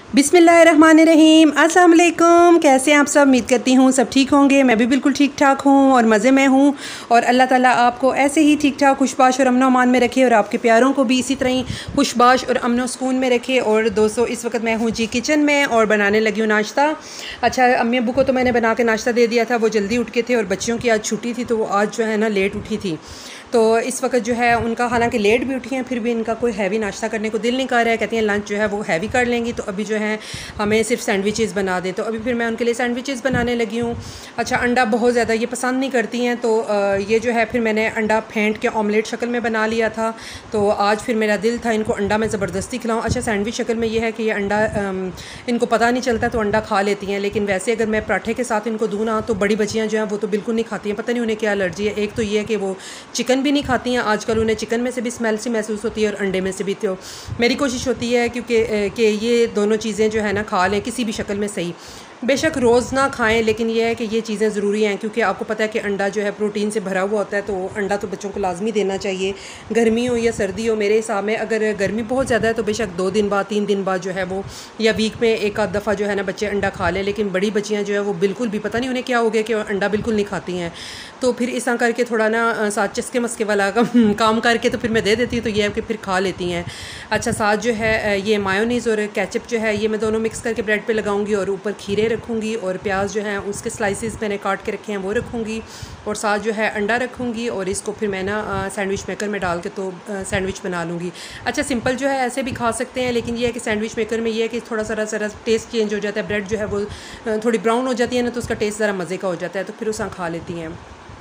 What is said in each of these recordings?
बिस्मिल्लाहिर्रहमानिर्रहीम। अस्सलाम वालेकुम। कैसे हैं आप सब? उम्मीद करती हूँ सब ठीक होंगे। मैं भी बिल्कुल ठीक ठाक हूँ और मज़े में हूँ। और अल्लाह ताला आपको ऐसे ही ठीक ठाक खुशबाश और अमन अमान में रखे और आपके प्यारों को भी इसी तरह ही खुशबाश और अमन सुकून में रखे। और दोस्तों, इस वक्त मैं हूँ जी किचन में और बनाने लगी हूँ नाश्ता। अच्छा, अम्मी अब्बू को तो मैंने बना के नाश्ता दे दिया था, वो जल्दी उठ के थे और बच्चियों की आज छुट्टी थी तो वो आज जो है ना लेट उठी थी। तो इस वक्त जो है उनका हालांकि लेट भी उठी हैं फिर भी इनका कोई हैवी नाश्ता करने को दिल नहीं कर रहा है। कहती हैं लंच जो है वो हैवी कर लेंगी, तो अभी जो है हमें सिर्फ सैंडविचेस बना दें। तो अभी फिर मैं उनके लिए सैंडविचेस बनाने लगी हूँ। अच्छा, अंडा बहुत ज़्यादा ये पसंद नहीं करती हैं, तो ये जो है फिर मैंने अंडा फेंट के ऑमलेट शक्ल में बना लिया था। तो आज फिर मेरा दिल था इनको अंडा में ज़बरदस्ती खिलाऊँ। अच्छा, सैंडविच शक्ल में ये है कि ये अंडा इनको पता नहीं चलता तो अंडा खा लेती हैं, लेकिन वैसे अगर मैं पराठे के साथ इनको दूँ ना तो बड़ी बच्चियाँ जो हैं वो तो बिल्कुल नहीं खाती हैं। पता नहीं उन्हें क्या एलर्जी है। एक तो ये है कि वो चिकन भी नहीं खाती हैं, आजकल उन्हें चिकन में से भी स्मेल सी महसूस होती है और अंडे में से भी। तो मेरी कोशिश होती है क्योंकि ये दोनों चीज़ें जो है ना खा लें किसी भी शक्ल में सही। बेशक रोज़ ना खाएं, लेकिन यह है कि ये चीज़ें ज़रूरी हैं क्योंकि आपको पता है कि अंडा जो है प्रोटीन से भरा हुआ होता है, तो अंडा तो बच्चों को लाजमी देना चाहिए, गर्मी हो या सर्दी हो। मेरे हिसाब में अगर गर्मी बहुत ज़्यादा है तो बेशक 2 दिन बाद 3 दिन बाद जो है वो या वीक में एक आध दफ़ा जो है ना बच्चे अंडा खा लें। लेकिन बड़ी बच्चियाँ जो है वो बिल्कुल भी पता नहीं उन्हें क्या हो गया कि अंडा बिल्कुल नहीं खाती हैं। तो फिर इस तरह करके थोड़ा ना साथ चस्के मस्के वाला काम करके तो फिर मैं दे देती हूँ, तो ये है कि फिर खा लेती हैं। अच्छा, साथ जो है ये मायोनीज़ और केचप जो है ये मैं दोनों मिक्स करके ब्रेड पे लगाऊंगी और ऊपर खीरे रखूँगी और प्याज जो है उसके स्लाइसेस मैंने काट के रखे हैं वो रखूँगी और साथ जो है अंडा रखूँगी और इसको फिर मैं ना सैंडविच मेकर में डाल के तो सैंडविच बना लूँगी। अच्छा, सिंपल जो है ऐसे भी खा सकते हैं, लेकिन ये है कि सैंडविच मेकर में ये है कि थोड़ा सा टेस्ट चेंज हो जाता है। ब्रेड जो है वो थोड़ी ब्राउन हो जाती है ना तो उसका टेस्ट ज़रा मज़े का हो जाता है, तो फिर उसे खा लेती हैं।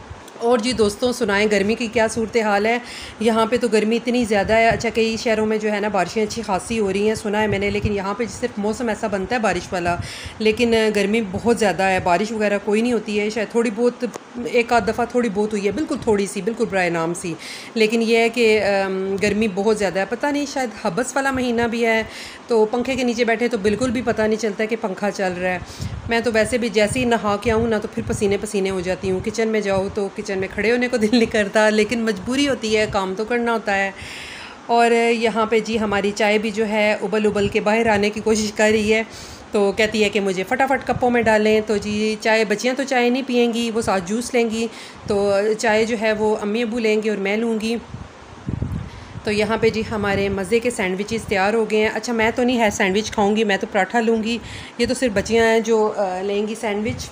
और जी दोस्तों, सुनाएं गर्मी की क्या सूरत हाल है। यहाँ पे तो गर्मी इतनी ज़्यादा है। अच्छा, कई शहरों में जो है ना बारिशें अच्छी खासी हो रही हैं, सुना है मैंने, लेकिन यहाँ पे सिर्फ मौसम ऐसा बनता है बारिश वाला, लेकिन गर्मी बहुत ज़्यादा है। बारिश वगैरह कोई नहीं होती है, शायद थोड़ी बहुत एक आध दफ़ा थोड़ी बहुत हुई है, बिल्कुल थोड़ी सी, बिल्कुल बराए नाम सी। लेकिन यह है कि गर्मी बहुत ज़्यादा है। पता नहीं शायद हबस वाला महीना भी है, तो पंखे के नीचे बैठे तो बिल्कुल भी पता नहीं चलता कि पंखा चल रहा है। मैं तो वैसे भी जैसे ही नहा के आऊँ ना तो फिर पसीने पसीने हो जाती हूँ। किचन में जाओ तो किचन में खड़े होने को दिल नहीं करता, लेकिन मजबूरी होती है, काम तो करना होता है। और यहाँ पे जी हमारी चाय भी जो है उबल उबल के बाहर आने की कोशिश कर रही है, तो कहती है कि मुझे फटाफट कपों में डालें। तो जी चाय, बच्चियाँ तो चाय नहीं पियेंगी, वो साथ जूस लेंगी, तो चाय जो है वो अम्मी अब्बू लेंगे और मैं लूँगी। तो यहाँ पे जी हमारे मज़े के सैंडविचेस तैयार हो गए हैं। अच्छा, मैं तो नहीं है सैंडविच खाऊंगी, मैं तो पराठा लूँगी। ये तो सिर्फ बच्चियाँ हैं जो लेंगी सैंडविच।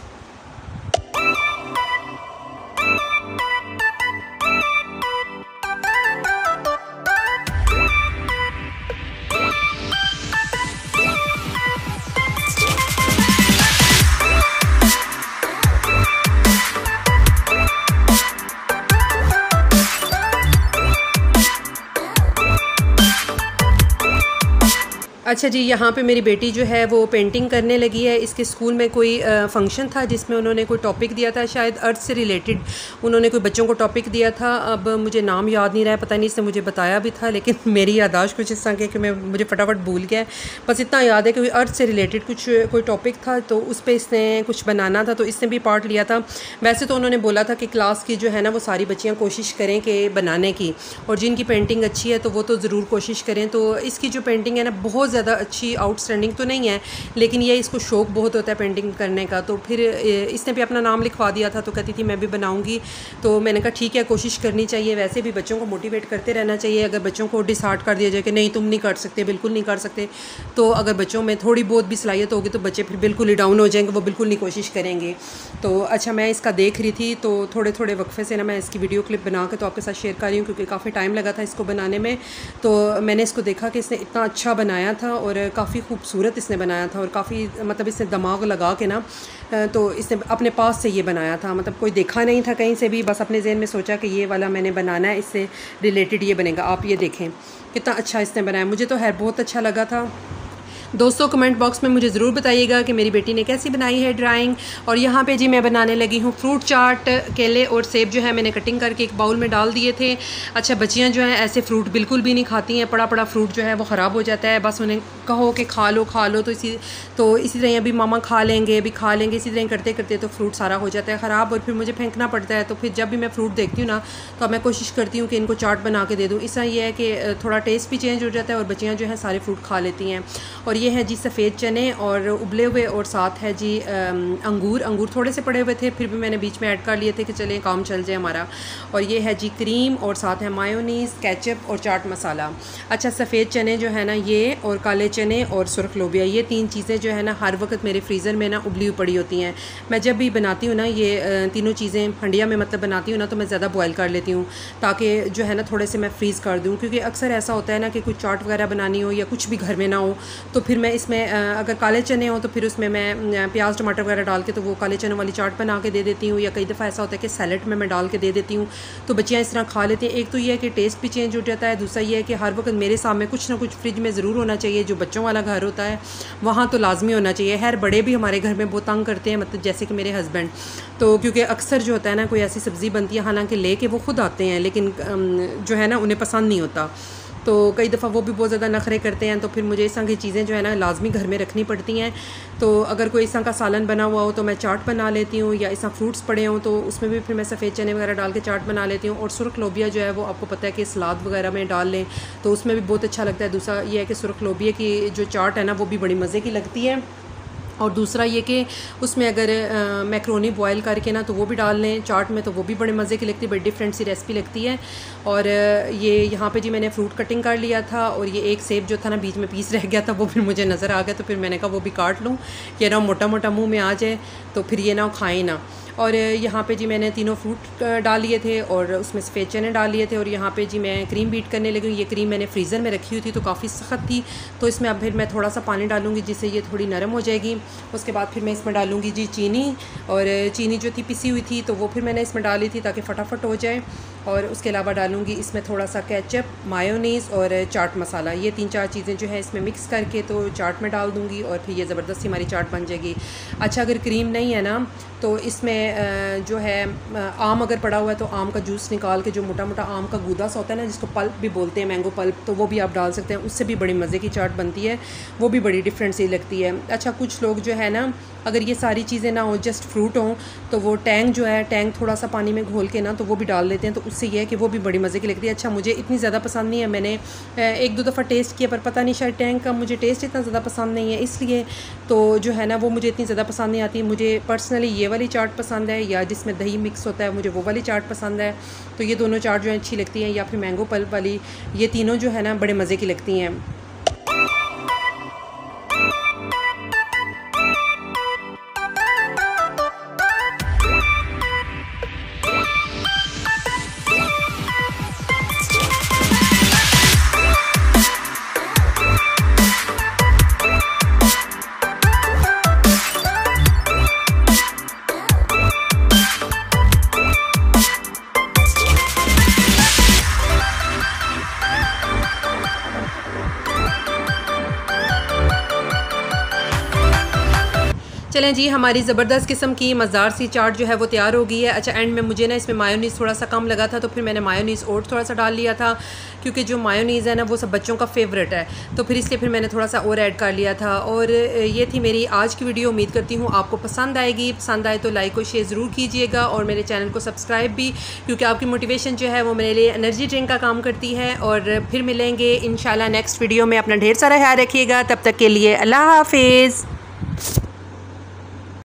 अच्छा जी, यहाँ पे मेरी बेटी जो है वो पेंटिंग करने लगी है। इसके स्कूल में कोई फंक्शन था जिसमें उन्होंने कोई टॉपिक दिया था, शायद अर्थ से रिलेटेड उन्होंने कोई बच्चों को टॉपिक दिया था। अब मुझे नाम याद नहीं रहा है, पता नहीं इसने मुझे बताया भी था, लेकिन मेरी याददाश्त कुछ इस तरह की कि मुझे फटाफट भूल गया। बस इतना याद है कि अर्थ से रिलेटेड कोई टॉपिक था, तो उस पर इसने कुछ बनाना था, तो इसने भी पार्ट लिया था। वैसे तो उन्होंने बोला था कि क्लास की जो है ना वो सारी बच्चियाँ कोशिश करें कि बनाने की, और जिनकी पेंटिंग अच्छी है तो वो तो ज़रूर कोशिश करें। तो इसकी जो पेंटिंग है ना बहुत ज़्यादा अच्छी आउटस्टैंडिंग तो नहीं है, लेकिन ये इसको शौक़ बहुत होता है पेंटिंग करने का। तो फिर इसने भी अपना नाम लिखवा दिया था, तो कहती थी मैं भी बनाऊंगी। तो मैंने कहा ठीक है, कोशिश करनी चाहिए। वैसे भी बच्चों को मोटिवेट करते रहना चाहिए। अगर बच्चों को डिसहार्ट कर दिया जाए कि नहीं तुम नहीं कर सकते, बिल्कुल नहीं कर सकते, तो अगर बच्चों में थोड़ी बहुत भी सलाहियत होगी तो बच्चे फिर बिल्कुल ही डाउन हो जाएंगे, वो बिल्कुल नहीं कोशिश करेंगे। तो अच्छा, मैं इसका देख रही थी तो थोड़े थोड़े वक्फे से ना मैं इसकी वीडियो क्लिप बना के तो आपके साथ शेयर कर रही हूँ, क्योंकि काफ़ी टाइम लगा था इसको बनाने में। तो मैंने इसको देखा कि इसने इतना अच्छा बनाया था और काफ़ी खूबसूरत इसने बनाया था, और काफ़ी मतलब इसने दिमाग लगा के ना तो इसने अपने पास से ये बनाया था। मतलब कोई देखा नहीं था कहीं से भी, बस अपने जहन में सोचा कि ये वाला मैंने बनाना है, इससे रिलेटेड ये बनेगा। आप ये देखें कितना अच्छा इसने बनाया, मुझे तो है बहुत अच्छा लगा था। दोस्तों, कमेंट बॉक्स में मुझे ज़रूर बताइएगा कि मेरी बेटी ने कैसी बनाई है ड्राइंग। और यहाँ पे जी मैं बनाने लगी हूँ फ्रूट चाट। केले और सेब जो है मैंने कटिंग करके एक बाउल में डाल दिए थे। अच्छा, बच्चियाँ जो हैं ऐसे फ्रूट बिल्कुल भी नहीं खाती हैं, पड़ा फ्रूट जो है वो ख़राब हो जाता है। बस उन्हें कहो कि खा लो तो इसी तरह अभी मामा खा लेंगे, इसी तरह करते करते तो फ्रूट सारा हो जाता है ख़राब, और फिर मुझे फेंकना पड़ता है। तो फिर जब भी मैं फ्रूट देखती हूँ ना तो मैं कोशिश करती हूँ कि इनको चाट बना के दे दूँ। इससे ये है कि थोड़ा टेस्ट भी चेंज हो जाता है और बच्चियाँ जो हैं सारे फ्रूट खा लेती हैं। और और ये है जी सफ़ेद चने और उबले हुए, और साथ है जी अंगूर थोड़े से पड़े हुए थे, फिर भी मैंने बीच में ऐड कर लिए थे कि चलें काम चल जाए हमारा। और ये है जी क्रीम, और साथ है मायोनीज़, केचप और चाट मसाला। अच्छा, सफ़ेद चने जो है ना ये, और काले चने और सुरख लोबिया, ये 3 चीज़ें जो है ना हर वक्त मेरे फ्रीज़र में ना उबली हुई पड़ी होती हैं। मैं जब भी बनाती हूँ ना ये तीनों चीज़ें हंडिया में मतलब बनाती हूँ ना, तो मैं ज़्यादा बॉयल कर लेती हूँ ताकि जो है ना थोड़े से मैं फ्रीज़ कर दूँ, क्योंकि अक्सर ऐसा होता है ना कि कुछ चाट वगैरह बनानी हो या कुछ भी घर में ना हो, तो फिर मैं इसमें अगर काले चने हो तो फिर उसमें मैं प्याज टमाटर वगैरह डाल के तो वो काले चने वाली चाट बना के दे देती हूँ, या कई दफ़ा ऐसा होता है कि सैलेड में मैं डाल के दे देती हूँ, तो बच्चियाँ इस तरह खा लेती हैं। एक तो ये है कि टेस्ट भी चेंज हो जाता है, दूसरा ये है कि हर वक्त मेरे सामने कुछ ना कुछ फ्रिज में ज़रूर होना चाहिए। जो बच्चों वाला घर होता है वहाँ तो लाजमी होना चाहिए। खैर बड़े भी हमारे घर में बहुत तंग करते हैं, मतलब जैसे कि मेरे हस्बैंड, तो क्योंकि अक्सर जो होता है ना कोई ऐसी सब्ज़ी बनती है, हालांकि लेके वो खुद आते हैं लेकिन जो है ना उन्हें पसंद नहीं होता, तो कई दफ़ा वो भी बहुत ज़्यादा नखरे करते हैं, तो फिर मुझे इस तरह की चीज़ें जो है ना लाजमी घर में रखनी पड़ती हैं। तो अगर कोई इस तरह का सालन बना हुआ हो तो मैं चाट बना लेती हूँ, या इस तरह फ्रूट्स पड़े हों तो उसमें भी फिर मैं सफ़ेद चने वगैरह डाल के चाट बना लेती हूँ। और सुरख लोबिया जो है वो आपको पता है कि सलाद वगैरह में डाल लें तो उसमें भी बहुत अच्छा लगता है। दूसरा ये है कि सुरख लोबिया की जो चाट है ना वो भी बड़ी मज़े की लगती है। और दूसरा ये कि उसमें अगर मैक्रोनी बॉयल करके ना तो वो भी डाल लें चाट में, तो वो भी बड़े मज़े की लगती है, बड़ी डिफरेंट सी रेसिपी लगती है। और ये यहाँ पे जी मैंने फ्रूट कटिंग कर लिया था, और ये एक सेब जो था ना बीच में पीस रह गया था वो फिर मुझे नज़र आ गया, तो फिर मैंने कहा वो भी काट लूँ, ये ना मोटा मोटा मुँह में आ जाए तो फिर ये ना खाएँ ना। और यहाँ पे जी मैंने तीनों फ्रूट डाल लिए थे और उसमें सफ़ेद चने डाल लिए थे, और यहाँ पे जी मैं क्रीम बीट करने लगी। ये क्रीम मैंने फ्रीज़र में रखी हुई थी तो काफ़ी सख्त थी, तो इसमें अब फिर मैं थोड़ा सा पानी डालूँगी जिससे ये थोड़ी नरम हो जाएगी। उसके बाद फिर मैं इसमें डालूँगी जी चीनी, और चीनी जो थी पिसी हुई थी तो वो फिर मैंने इसमें डाली थी ताकि फटाफट हो जाए। और उसके अलावा डालूँगी इसमें थोड़ा सा केचप, मायोनीज़ और चाट मसाला, ये 3-4 चीज़ें जो है इसमें मिक्स करके तो चाट में डाल दूँगी, और फिर ये ज़बरदस्ती हमारी चाट बन जाएगी। अच्छा, अगर क्रीम नहीं है ना तो इसमें जो है आम अगर पड़ा हुआ है तो आम का जूस निकाल के, जो मोटा मोटा आम का गूदा सा होता है ना जिसको पल्प भी बोलते हैं, मैंगो पल्प, तो वो भी आप डाल सकते हैं, उससे भी बड़ी मज़े की चाट बनती है, वो भी बड़ी डिफरेंट सी लगती है। अच्छा, कुछ लोग जो है ना अगर ये सारी चीज़ें ना हो जस्ट फ्रूट हों तो वो टैंग जो है टैंग थोड़ा सा पानी में घोल के ना तो वो भी डाल लेते हैं, तो उससे ये है कि वो भी बड़ी मज़े की लगती है। अच्छा, मुझे इतनी ज़्यादा पसंद नहीं है, मैंने 1-2 दफ़ा टेस्ट किया पर पता नहीं शायद टैंग का मुझे टेस्ट इतना ज़्यादा पसंद नहीं है, इसलिए तो जो है ना वो मुझे इतनी ज़्यादा पसंद नहीं आती। मुझे पर्सनली ये वाली चाट पसंद है, या जिसमें दही मिक्स होता है मुझे वो वाली चाट पसंद है, तो ये दोनों चाट जो है अच्छी लगती हैं, या फिर मैंगो पल्प वाली, ये तीनों जो है ना बड़े मज़े की लगती हैं। चलें जी, हमारी ज़बरदस्त किस्म की मज़ेदार सी चाट जो है वो तैयार हो गई है। अच्छा, एंड में मुझे ना इसमें मायोनीज़ थोड़ा सा कम लगा था तो फिर मैंने मायोनीज़ और थोड़ा सा डाल लिया था, क्योंकि जो मायोनीज़ है ना वो सब बच्चों का फेवरेट है, तो फिर इसलिए फिर मैंने थोड़ा सा और ऐड कर लिया था। और ये थी मेरी आज की वीडियो, उम्मीद करती हूँ आपको पसंद आएगी। पसंद आए तो लाइक और शेयर ज़रूर कीजिएगा, और मेरे चैनल को सब्सक्राइब भी, क्योंकि आपकी मोटिवेशन जो है वो मेरे लिए एनर्जी ड्रिंक का काम करती है। और फिर मिलेंगे इंशाल्लाह नेक्स्ट वीडियो में। अपना ढेर सारा ख्याल रखिएगा, तब तक के लिए अल्लाह हाफिज़।